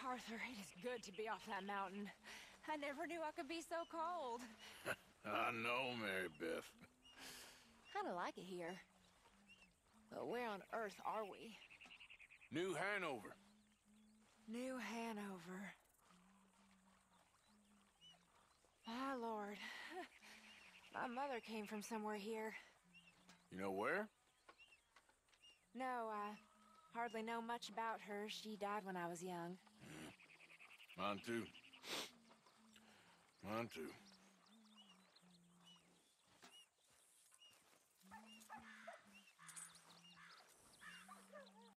Arthur, it is good to be off that mountain. I never knew I could be so cold. I know, MaryBeth. Kinda like it here. But where on earth are we? New Hanover. New Hanover. My lord. My mother came from somewhere here. You know where? No, I hardly know much about her. She died when I was young. Mine too. Mine too.